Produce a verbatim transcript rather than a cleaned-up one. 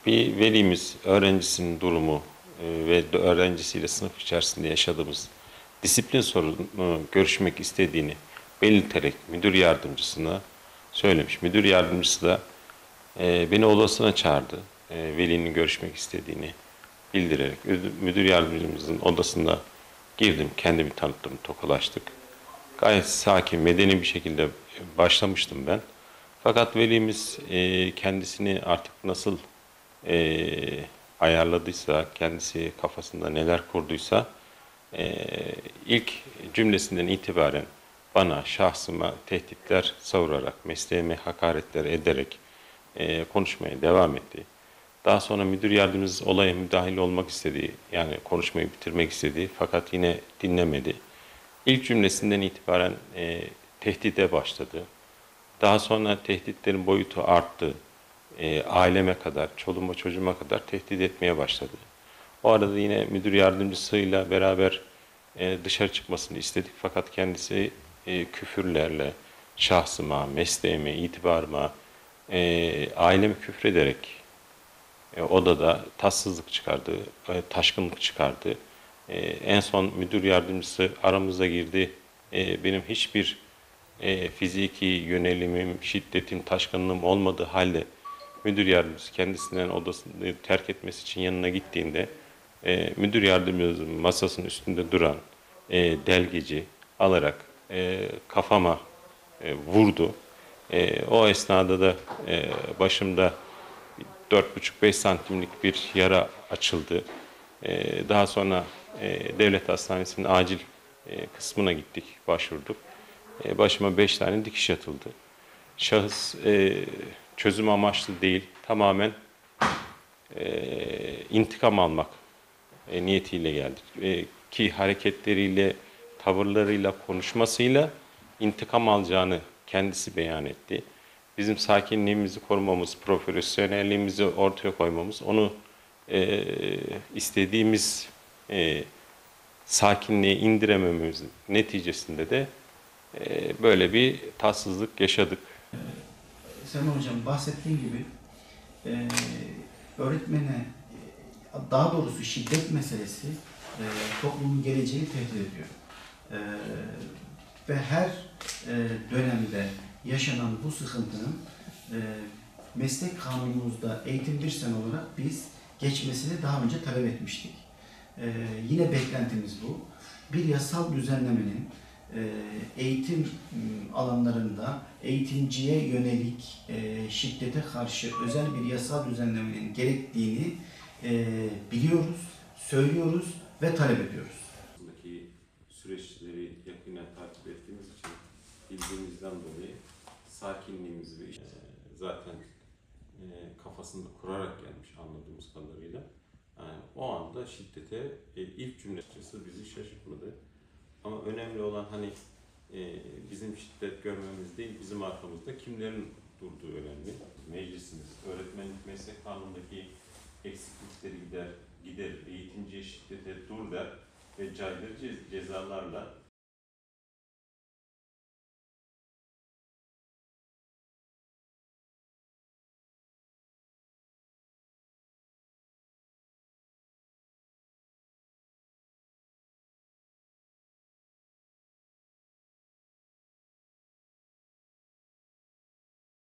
Bir velimiz öğrencisinin durumu e, ve öğrencisiyle sınıf içerisinde yaşadığımız disiplin sorununu görüşmek istediğini belirterek müdür yardımcısına söylemiş. Müdür yardımcısı da e, beni odasına çağırdı. E, velinin görüşmek istediğini bildirerek müdür yardımcımızın odasına girdim. Kendimi tanıttım, tokalaştık. Gayet sakin, medeni bir şekilde başlamıştım ben. Fakat velimiz e, kendisini artık nasıl e, ayarladıysa, kendisi kafasında neler kurduysa e, ilk cümlesinden itibaren bana, şahsıma tehditler savurarak, mesleğime hakaretler ederek e, konuşmaya devam etti. Daha sonra müdür yardımcımız olaya müdahil olmak istedi, yani konuşmayı bitirmek istedi fakat yine dinlemedi. İlk cümlesinden itibaren e, tehdide başladı. Daha sonra tehditlerin boyutu arttı. E, aileme kadar, çoluğuma çocuğuma kadar tehdit etmeye başladı. O arada yine müdür yardımcısıyla beraber e, dışarı çıkmasını istedik. Fakat kendisi e, küfürlerle şahsıma, mesleğime, itibarıma, e, aileme küfrederek e, odada tatsızlık çıkardı, e, taşkınlık çıkardı. E, en son müdür yardımcısı aramıza girdi. E, benim hiçbir e, fiziki yönelimim, şiddetim, taşkınlığım olmadığı halde müdür yardımcısı kendisinden odasını terk etmesi için yanına gittiğinde e, müdür yardımcımızın masasının üstünde duran e, delgeci alarak e, kafama e, vurdu. E, o esnada da e, başımda dört buçuk beş santimlik bir yara açıldı. E, daha sonra e, devlet hastanesinin acil e, kısmına gittik, başvurduk. E, başıma beş tane dikiş atıldı. Şahıs e, çözüm amaçlı değil, tamamen e, intikam almak e, niyetiyle geldi. E, ki hareketleriyle, tavırlarıyla, konuşmasıyla intikam alacağını kendisi beyan etti. Bizim sakinliğimizi korumamız, profesyonelliğimizi ortaya koymamız, onu e, istediğimiz e, sakinliğe indiremememizin neticesinde de e, böyle bir tatsızlık yaşadık. Sayın Hocam bahsettiğim gibi e, öğretmene e, daha doğrusu şiddet meselesi e, toplumun geleceğini tehdit ediyor. E, ve her e, dönemde yaşanan bu sıkıntının e, meslek kanunumuzda eğitim bir sene olarak biz geçmesini daha önce talep etmiştik. E, yine beklentimiz bu. Bir yasal düzenlemenin eğitim alanlarında eğitimciye yönelik şiddete karşı özel bir yasal düzenlemenin gerektiğini biliyoruz, söylüyoruz ve talep ediyoruz. Buradaki süreçleri yakından takip ettiğimiz için bildiğimizden dolayı sakinliğimizi ve işte zaten kafasında kurarak gelmiş anladığımız kadarıyla. Yani o anda şiddete ilk cümlesi bizi şaşırtmadı. Ama önemli olan hani e, bizim şiddet görmemiz değil, bizim arkamızda kimlerin durduğu önemli. Meclisimiz, öğretmenlik meslek kanunundaki eksiklikleri gider, gider, eğitimciye şiddete dur der ve caydırıcı cezalarla